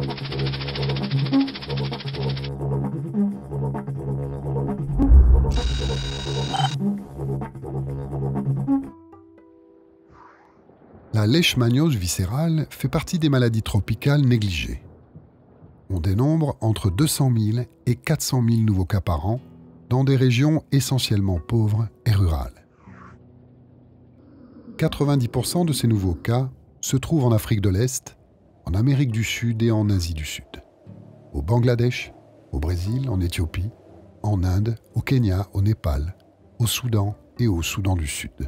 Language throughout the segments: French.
La leishmaniose viscérale fait partie des maladies tropicales négligées. On dénombre entre 200 000 et 400 000 nouveaux cas par an dans des régions essentiellement pauvres et rurales. 90% de ces nouveaux cas se trouvent en Afrique de l'Est, en Amérique du Sud et en Asie du Sud, au Bangladesh, au Brésil, en Éthiopie, en Inde, au Kenya, au Népal, au Soudan et au Soudan du Sud.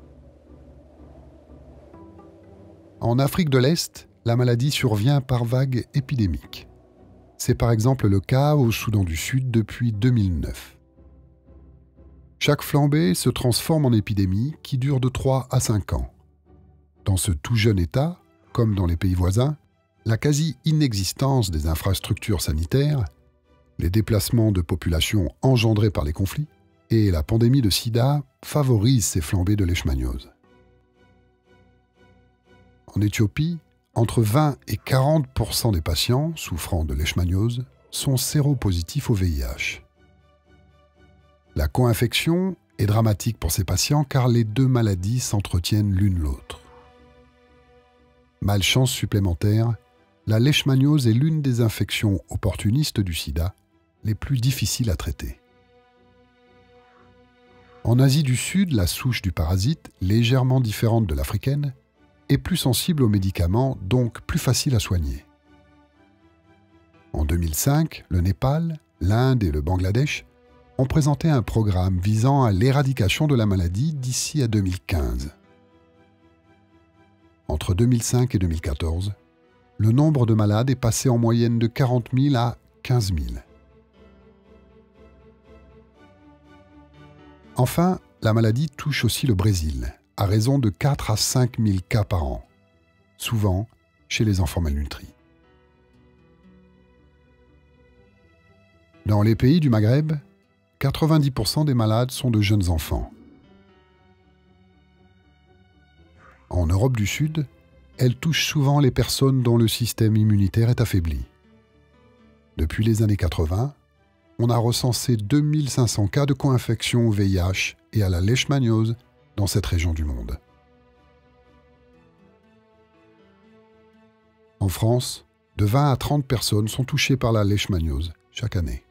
En Afrique de l'Est, la maladie survient par vagues épidémiques. C'est par exemple le cas au Soudan du Sud depuis 2009. Chaque flambée se transforme en épidémie qui dure de 3 à 5 ans. Dans ce tout jeune État, comme dans les pays voisins, la quasi-inexistence des infrastructures sanitaires, les déplacements de population engendrés par les conflits et la pandémie de sida favorisent ces flambées de leishmaniose. En Éthiopie, entre 20 et 40% des patients souffrant de leishmaniose sont séropositifs au VIH. La co-infection est dramatique pour ces patients car les deux maladies s'entretiennent l'une l'autre. Malchance supplémentaire, la leishmaniose est l'une des infections opportunistes du sida les plus difficiles à traiter. En Asie du Sud, la souche du parasite, légèrement différente de l'africaine, est plus sensible aux médicaments, donc plus facile à soigner. En 2005, le Népal, l'Inde et le Bangladesh ont présenté un programme visant à l'éradication de la maladie d'ici à 2015. Entre 2005 et 2014, le nombre de malades est passé en moyenne de 40 000 à 15 000. Enfin, la maladie touche aussi le Brésil, à raison de 4 à 5 000 cas par an, souvent chez les enfants malnutris. Dans les pays du Maghreb, 90% des malades sont de jeunes enfants. En Europe du Sud, elle touche souvent les personnes dont le système immunitaire est affaibli. Depuis les années 80, on a recensé 2500 cas de co-infection au VIH et à la leishmaniose dans cette région du monde. En France, de 20 à 30 personnes sont touchées par la leishmaniose chaque année.